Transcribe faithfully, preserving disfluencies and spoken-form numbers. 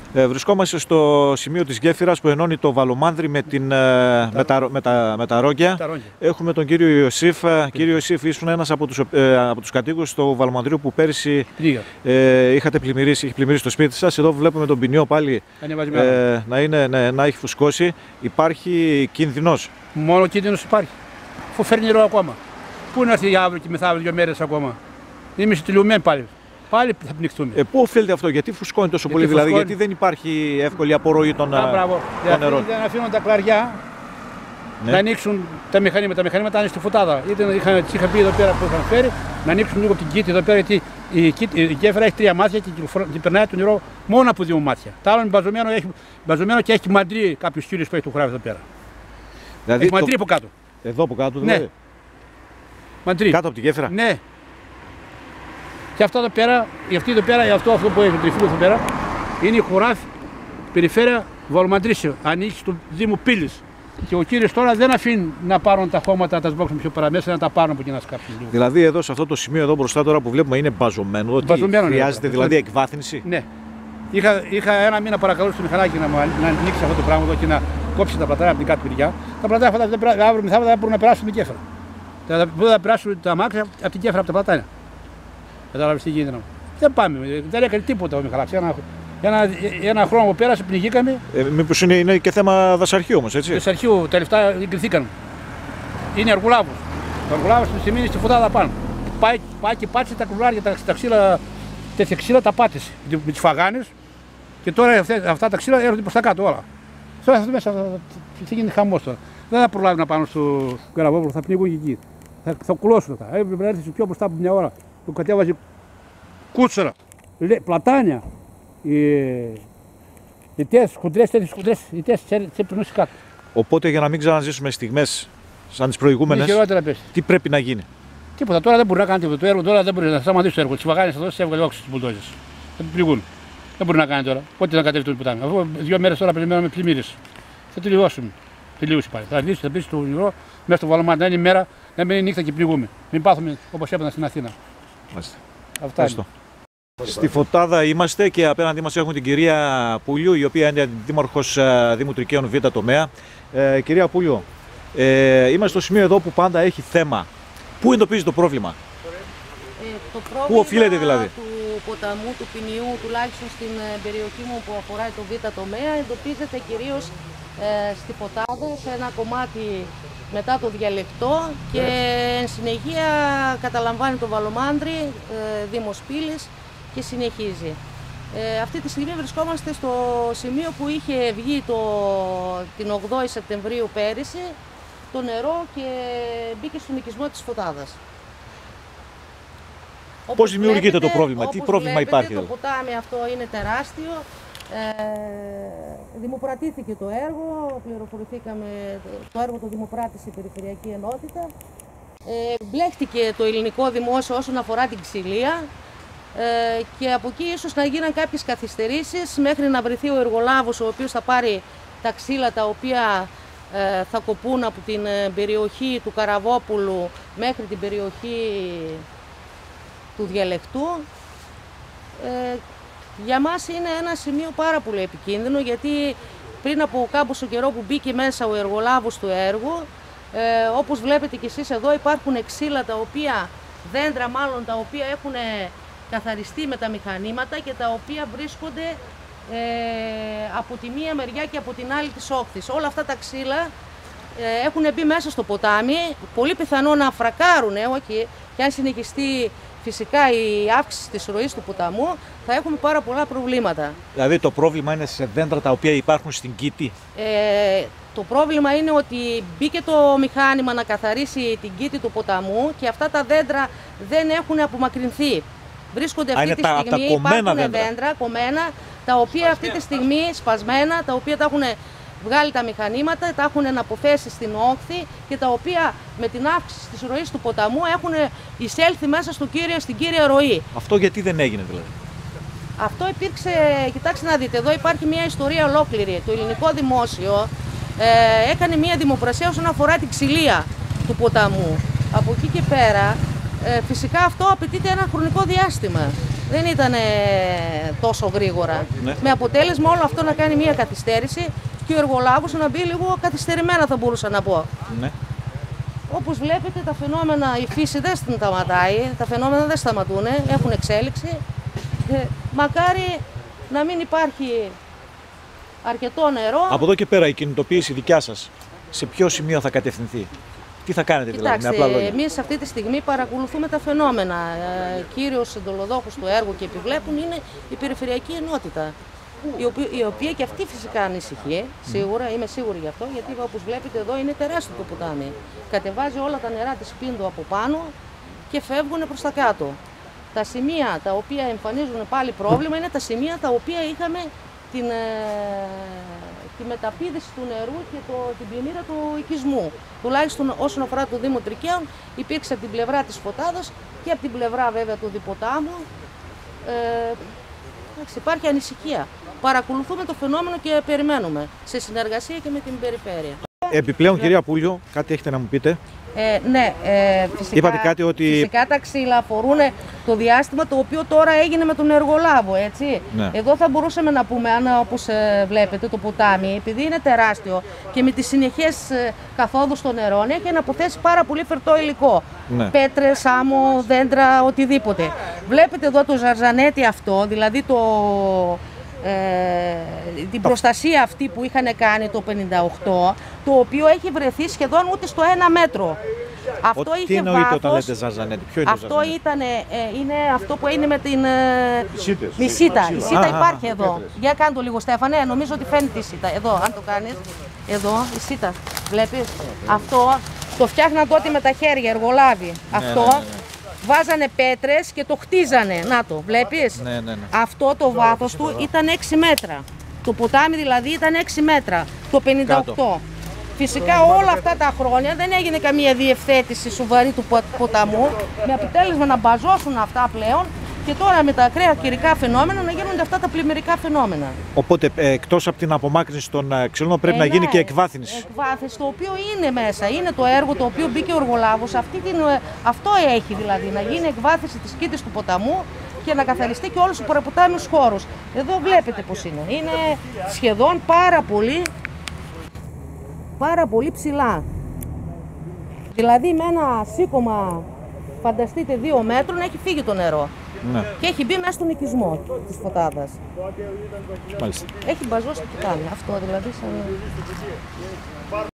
Ε, βρισκόμαστε στο σημείο της γέφυρας που ενώνει το Βαλομάνδρη με, την, τα, με, τα, με, τα, με τα Ρόγκια. Έχουμε τον κύριο Ιωσήφ. Κύριε Ιωσήφ, ήσουν ένας από τους, ε, από τους κατοίκους του Βαλομανδρίου που πέρυσι ε, είχατε πλημμυρίσει, είχε πλημμυρίσει το σπίτι σας. Εδώ βλέπουμε τον ποινιό πάλι ε, να, είναι, ναι, να έχει φουσκώσει. Υπάρχει κίνδυνος? Μόνο κίνδυνος υπάρχει. Αφού φέρνει νερό ακόμα. Πού να έρθει αύριο και μεθαύριο δύο μέρες ακόμα. Είμαστε τελειωμένοι πάλι. Πάλι θα πνιχτούμε. Ε, πού οφείλεται αυτό, γιατί φουσκώνει τόσο γιατί πολύ, φουσκώνει. Δηλαδή, γιατί δεν υπάρχει εύκολη απορροή των νερών? Δεν αφήνουν τα κλαριά ναι. να ανοίξουν τα μηχανήματα. Τα μηχανήματα είναι στη φωτάδα. Είτε είχαν, είχα πει εδώ πέρα που είχαν φέρει να ανοίξουν λίγο την κήτη εδώ πέρα, γιατί η, η γέφυρα έχει τρία μάτια και, και περνάει το νερό μόνο από δύο μάτια. Τα άλλο είναι μπαζωμένο, έχει, μπαζωμένο και έχει μαντρί κάποιου κύριου που έχει το χράβι εδώ πέρα. Δηλαδή, έχει μαντρί από κάτω. Εδώ από κάτω, δηλαδή. Ναι. Μαντρί. Κάτω από τη γέφυρα. Ναι. Και αυτό εδώ πέρα, αυτή εδώ πέρα, αυτό, αυτό που έχει τριφύλο εδώ πέρα, είναι η χωράφη περιφέρεια Βαλομανδρίσιο, ανήκει στο Δήμο Πύλης. Και ο κύριος τώρα δεν αφήνει να πάρουν τα χώματα, να τα σμπρώξουν πιο παραμέσα, να τα πάρουν από εκεί να σκάψουν λίγο. Δηλαδή εδώ σε αυτό το σημείο εδώ μπροστά τώρα που βλέπουμε είναι μπαζωμένο, ότι μπαζωμένο, χρειάζεται ναι, δηλαδή εκβάθυνση. Ναι. Είχα, είχα ένα μήνα παρακαλώ στο μηχανάκι να, να ανοίξει αυτό το πράγμα εδώ και να κόψει τα πλατάρια από την κάτω μεριά. Τα πλατάρια αυτά αύριο μεθαύριο δεν μπορούν να περάσουν την κέφρα. Δεν θα περάσουν τα μάξια από την κέφρα από τα πλατάρια. Κατάλαβες τι γίνεται. Δεν πάμε, δεν έκανε τίποτα ο Μιχαλάκης. Ένα, ένα, ένα χρόνο που πέρασε πνιγήκαμε. Ε, μήπως είναι, είναι και θέμα δασαρχείου όμως, έτσι? Δασαρχείου, τα λεφτά εγκριθήκαν. Είναι αργουλάβος. Ο αργουλάβος του σημαίνει στη φωτάδα πάνω. Πάει, πάει και πάτησε τα κουλάρια, τα, τα ξύλα, τέτοια ξύλα τα πάτησε με τις φαγάνες και τώρα αυτά, αυτά τα ξύλα έρχονται προς τα κάτω όλα. Τώρα αυτό μέσα θα γίνει χαμός τώρα. Δεν θα προλάβει να πάνω στο Καραβόβολο, θα πνιγούν και εκεί. Θα, θα κουλώσουν αυτά. Έπρεπε να έρθει πιο μπροστά από μια ώρα. Του κατέβαζε κούτσερα, πλατάνια, οι τέσσερις χοντρές, τέτοιες χοντρές, οι τέσσερις περνούσε κάτω. Οπότε για να μην ξαναζήσουμε στιγμές σαν τις προηγούμενες, τι πρέπει να γίνει? Τίποτα, τώρα δεν μπορεί να κάνει τίποτα. Το έργο τώρα δεν μπορεί να σταματήσει το έργο. Τις βαγάνες εδώ σε έβγαλε όξι στις μπουλντόζες. Θα την πληγούν. Δεν μπορεί να κάνει τώρα. Πότε θα κατέβει το ποτάμι. Αφού δύο μέρες τώρα περιμένουμε πλημμύρες. Θα τελειώσουμε. Τελείωσε πάλι. Θα λύσει, θα πει στο νερό μέσα στο Βαλομάνδρι. Να είναι μέρα, να μην είναι νύχτα και πληγούμε. Μην πάθουμε όπως έπαιρνα στην Αθήνα. Μάλιστα. Αυτά είναι. Στη Φωτάδα είμαστε και απέναντί μας έχουμε την κυρία Πούλιου, η οποία είναι αντιδήμαρχος Δήμου Τρικαίων Β τομέα. Ε, κυρία Πούλιο, ε, είμαστε στο σημείο εδώ που πάντα έχει θέμα. Πού εντοπίζει το πρόβλημα? Ε, το πρόβλημα Πού οφείλεται δηλαδή? Του ποταμού, του ποινιού, τουλάχιστον στην περιοχή μου που αφορά το Β τομέα, εντοπίζεται κυρίως ε, στη Φωτάδα, σε ένα κομμάτι μετά το διαλεκτό και εν συνεχεία καταλαμβάνει το Βαλομάνδρι, ε, Δήμος Πύλης και συνεχίζει. Ε, αυτή τη στιγμή βρισκόμαστε στο σημείο που είχε βγει το, την ογδόη Σεπτεμβρίου πέρυσι το νερό και μπήκε στον οικισμό της Φωτάδας. Πώς δημιουργείται βλέπετε, το πρόβλημα, τι πρόβλημα βλέπετε, υπάρχει? Το ποτάμι αυτό είναι τεράστιο. Ε, δημοπρατήθηκε το έργο, πληροφορηθήκαμε, το έργο το δημοπράτησε η Περιφερειακή Ενότητα. Ε, μπλέχτηκε το ελληνικό δημόσιο όσον αφορά την ξυλία ε, και από εκεί ίσως να γίναν κάποιες καθυστερήσεις μέχρι να βρεθεί ο εργολάβος ο οποίος θα πάρει τα ξύλα τα οποία ε, θα κοπούν από την περιοχή του Καραβόπουλου μέχρι την περιοχή του Διαλεκτού. Ε, Για μας είναι ένα σημείο πάρα πολύ επικίνδυνο, γιατί πριν από κάμποσο καιρό που μπήκε μέσα ο εργολάβος του έργου, ε, όπως βλέπετε και εσείς εδώ υπάρχουν ξύλα τα οποία, δέντρα μάλλον τα οποία έχουν καθαριστεί με τα μηχανήματα και τα οποία βρίσκονται ε, από τη μία μεριά και από την άλλη της όχθης. Όλα αυτά τα ξύλα ε, έχουν μπει μέσα στο ποτάμι, πολύ πιθανό να φρακάρουν, ε, όχι, και αν συνεχιστεί φυσικά η αύξηση της ροής του ποταμού, θα έχουμε πάρα πολλά προβλήματα. Δηλαδή το πρόβλημα είναι σε δέντρα τα οποία υπάρχουν στην κήτη? Ε, το πρόβλημα είναι ότι μπήκε το μηχάνημα να καθαρίσει την κήτη του ποταμού και αυτά τα δέντρα δεν έχουν απομακρυνθεί. Βρίσκονται αυτή Α, τη τα, στιγμή, τα υπάρχουν δέντρα. δέντρα κομμένα, τα οποία αυτή τη στιγμή σπασμένα, τα οποία τα έχουν βγάλει τα μηχανήματα, τα έχουν αναποφέσει στην όχθη και τα οποία με την αύξηση της ροής του ποταμού έχουν εισέλθει μέσα στο κύριο, στην κύρια ροή. Αυτό γιατί δεν έγινε δηλαδή? Αυτό υπήρξε, κοιτάξτε να δείτε, εδώ υπάρχει μια ιστορία ολόκληρη. Το ελληνικό δημόσιο ε, έκανε μια δημοπρασία όσον αφορά την ξυλία του ποταμού. Από εκεί και πέρα, ε, φυσικά αυτό απαιτείται ένα χρονικό διάστημα. δεν ήταν τόσο γρήγορα. Ναι. Με αποτέλεσμα όλο αυτό να κάνει μια καθυστέρηση και ο εργολάβος να μπει λίγο καθυστερημένα, θα μπορούσα να πω. Ναι. Όπως βλέπετε, τα φαινόμενα, η φύση δεν σταματάει, τα φαινόμενα δεν σταματούν, έχουν εξέλιξη. Ε, μακάρι να μην υπάρχει αρκετό νερό. Από εδώ και πέρα η κινητοποίηση δικιά σας, σε ποιο σημείο θα κατευθυνθεί? Τι θα κάνετε? Κοιτάξτε, δηλαδή, με απλά λόγια? Εμείς αυτή τη στιγμή παρακολουθούμε τα φαινόμενα. Ε, κύριος εντολοδόχος του έργου και επιβλέπουν είναι η Περιφερειακή Ενότητα, η οποία, η οποία και αυτή φυσικά ανησυχεί, σίγουρα, είμαι σίγουρη γι' αυτό, γιατί όπως βλέπετε εδώ είναι τεράστιο το ποτάμι. Κατεβάζει όλα τα νερά της Πίντου από πάνω και φεύγουν προς τα κάτω. Τα σημεία τα οποία εμφανίζουν πάλι πρόβλημα είναι τα σημεία τα οποία είχαμε την, ε, τη μεταπήδηση του νερού και το, την πλημμύρα του οικισμού. Τουλάχιστον όσον αφορά το Δήμο Τρικαίων, υπήρξε από την πλευρά της Φωτάδας και από την πλευρά βέβαια του Διποτάμου. Ε, υπάρχει ανησυχία. Παρακολουθούμε το φαινόμενο και περιμένουμε σε συνεργασία και με την περιφέρεια. Επιπλέον, κυρία Πούλιο, κάτι έχετε να μου πείτε? Ε, ναι, ε, φυσικά, είπατε κάτι ότι... φυσικά τα ξύλα αφορούν το διάστημα το οποίο τώρα έγινε με τον εργολάβο, έτσι. Ναι. Εδώ θα μπορούσαμε να πούμε, αν όπως ε, βλέπετε το ποτάμι, επειδή είναι τεράστιο και με τις συνεχές ε, καθόδους των νερών, έχει αναποθέσει πάρα πολύ φερτό υλικό. Ναι. Πέτρες, άμμο, δέντρα, οτιδήποτε. Βλέπετε εδώ το ζαρζανέτι αυτό, δηλαδή το... Ε, την προστασία αυτή που είχαν κάνει το πενήντα οκτώ, το οποίο έχει βρεθεί σχεδόν ούτε στο ένα μέτρο. Αυτό Ο, είχε τι εννοείται βάθος, όταν λέτε ζαρζανέτι? Ποιο είναι αυτό το ζαρζανέτι? ήταν, ε, είναι αυτό που είναι με την ε, η σίτα. Η σίτα υπάρχει α, εδώ. Πέτρες. Για κάνε το λίγο, Στέφανε, νομίζω ότι φαίνεται η σίτα. Εδώ, αν το κάνεις, εδώ η σίτα. Βλέπεις, αυτό το φτιάχναν τότε με τα χέρια, εργολάβοι. Ναι, αυτό. Ναι, ναι, ναι. Βάζανε πέτρες και το χτίζανε. Να το, βλέπεις. Ναι, ναι, ναι. Αυτό το βάθος του ήταν έξι μέτρα. Το ποτάμι δηλαδή ήταν έξι μέτρα. Το πενήντα οκτώ. Κάτω. Φυσικά όλα αυτά τα χρόνια δεν έγινε καμία διευθέτηση σοβαρή του ποταμού, με αποτέλεσμα να μπαζώσουν αυτά πλέον και τώρα με τα ακραία καιρικά φαινόμενα να γίνονται αυτά τα πλημμυρικά φαινόμενα. Οπότε ε, εκτός από την απομάκρυνση των ε, ξυλών πρέπει ε, να γίνει ναι, και εκβάθυνση. Εκβάθυνση, το οποίο είναι μέσα, είναι το έργο το οποίο μπήκε ο εργολάβος, αυτό έχει δηλαδή, να γίνει εκβάθυνση της κήτης του ποταμού και να καθαριστεί και όλους τους παραποτάμιους χώρους. Εδώ βλέπετε πώς είναι, είναι σχεδόν πάρα πολύ, πάρα πολύ ψηλά. Δηλαδή με ένα σήκωμα, φανταστείτε, δύο μέτρων έχει φύγει το νερό. Ναι. Και έχει μπει μέσα στον οικισμό της Φωτάδας. Μάλιστα. Έχει μπαζώσει το ποτάμι. Αυτό δηλαδή σαν...